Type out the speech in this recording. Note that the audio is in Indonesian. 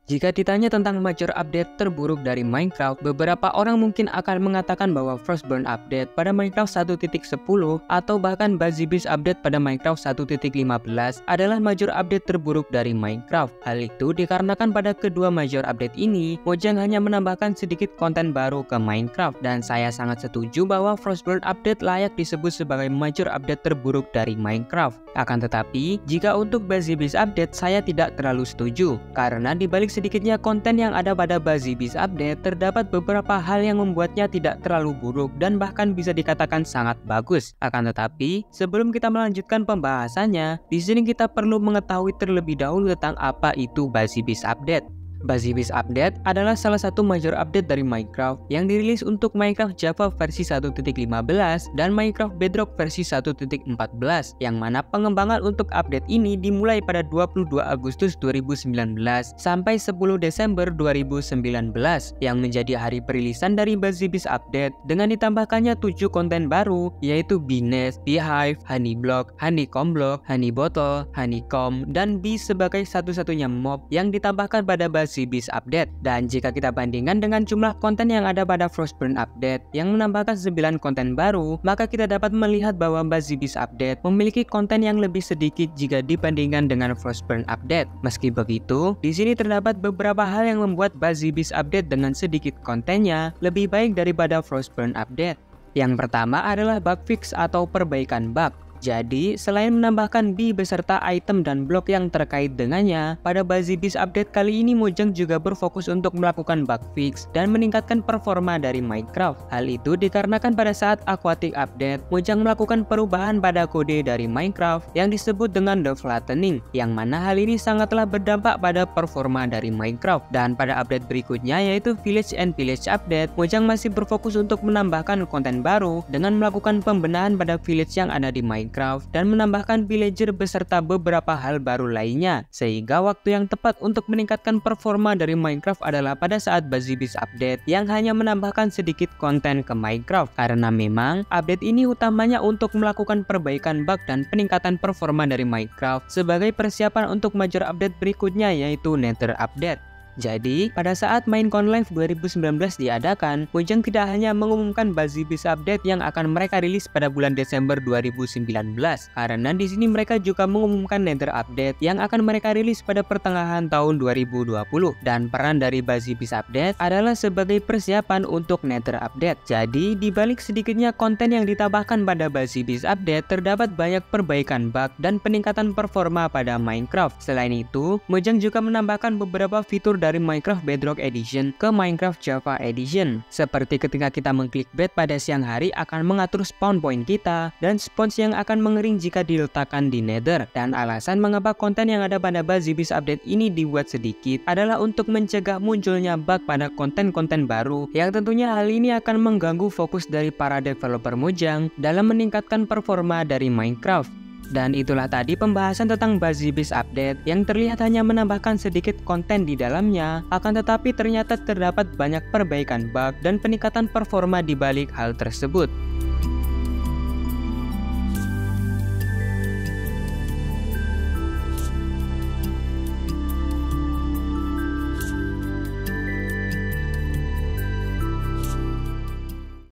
Jika ditanya tentang major update terburuk dari Minecraft, beberapa orang mungkin akan mengatakan bahwa Frostburn update pada Minecraft 1.10 atau bahkan Buzzy Beast update pada Minecraft 1.15 adalah major update terburuk dari Minecraft. Hal itu dikarenakan pada kedua major update ini, Mojang hanya menambahkan sedikit konten baru ke Minecraft, dan saya sangat setuju bahwa Frostburn update layak disebut sebagai major update terburuk dari Minecraft. Akan tetapi, jika untuk Buzzy Beast update saya tidak terlalu setuju, karena dibalik sedikitnya konten yang ada pada Buzzy Beast update, terdapat beberapa hal yang membuatnya tidak terlalu buruk dan bahkan bisa dikatakan sangat bagus. Akan tetapi, sebelum kita melanjutkan pembahasannya, di sini kita perlu mengetahui terlebih dahulu tentang apa itu Buzzy Beast update. Buzzy Beast Update adalah salah satu major update dari Minecraft yang dirilis untuk Minecraft Java versi 1.15 dan Minecraft Bedrock versi 1.14, yang mana pengembangan untuk update ini dimulai pada 22 Agustus 2019 sampai 10 Desember 2019, yang menjadi hari perilisan dari Buzzy Beast Update dengan ditambahkannya 7 konten baru, yaitu Bee Nest, Beehive, Honey Block, Honeycomb Block, Honey Bottle, Honeycomb, dan Bee sebagai satu-satunya mob yang ditambahkan pada Buzzy Beast Update. Dan jika kita bandingkan dengan jumlah konten yang ada pada Frostburn Update yang menambahkan 9 konten baru, maka kita dapat melihat bahwa Buzzy Beast Update memiliki konten yang lebih sedikit jika dibandingkan dengan Frostburn Update. Meski begitu, di sini terdapat beberapa hal yang membuat Buzzy Beast Update dengan sedikit kontennya lebih baik daripada Frostburn Update. Yang pertama adalah bug fix atau perbaikan bug. Jadi, selain menambahkan Bee beserta item dan blok yang terkait dengannya, pada Buzzy Beast Update kali ini Mojang juga berfokus untuk melakukan bug fix dan meningkatkan performa dari Minecraft. Hal itu dikarenakan pada saat Aquatic Update, Mojang melakukan perubahan pada kode dari Minecraft yang disebut dengan The Flattening, yang mana hal ini sangatlah berdampak pada performa dari Minecraft. Dan pada update berikutnya, yaitu Village and Village Update, Mojang masih berfokus untuk menambahkan konten baru dengan melakukan pembenahan pada village yang ada di Minecraft dan menambahkan villager beserta beberapa hal baru lainnya, sehingga waktu yang tepat untuk meningkatkan performa dari Minecraft adalah pada saat Buzzy Beast Update yang hanya menambahkan sedikit konten ke Minecraft, karena memang update ini utamanya untuk melakukan perbaikan bug dan peningkatan performa dari Minecraft sebagai persiapan untuk major update berikutnya, yaitu Nether Update. Jadi, pada saat Minecon Live 2019 diadakan, Mojang tidak hanya mengumumkan Buzzy Beast Update yang akan mereka rilis pada bulan Desember 2019, karena di sini mereka juga mengumumkan Nether Update yang akan mereka rilis pada pertengahan tahun 2020. Dan peran dari Buzzy Beast Update adalah sebagai persiapan untuk Nether Update. Jadi, di balik sedikitnya konten yang ditambahkan pada Buzzy Beast Update, terdapat banyak perbaikan bug dan peningkatan performa pada Minecraft. Selain itu, Mojang juga menambahkan beberapa fitur dari Minecraft Bedrock Edition ke Minecraft Java Edition, seperti ketika kita mengklik bed pada siang hari akan mengatur spawn point kita dan spawns yang akan mengering jika diletakkan di Nether. Dan alasan mengapa konten yang ada pada Buzzy Beast Update ini dibuat sedikit adalah untuk mencegah munculnya bug pada konten-konten baru, yang tentunya hal ini akan mengganggu fokus dari para developer Mojang dalam meningkatkan performa dari Minecraft. Dan itulah tadi pembahasan tentang Buzzy Beast Update yang terlihat hanya menambahkan sedikit konten di dalamnya, akan tetapi ternyata terdapat banyak perbaikan bug dan peningkatan performa di balik hal tersebut.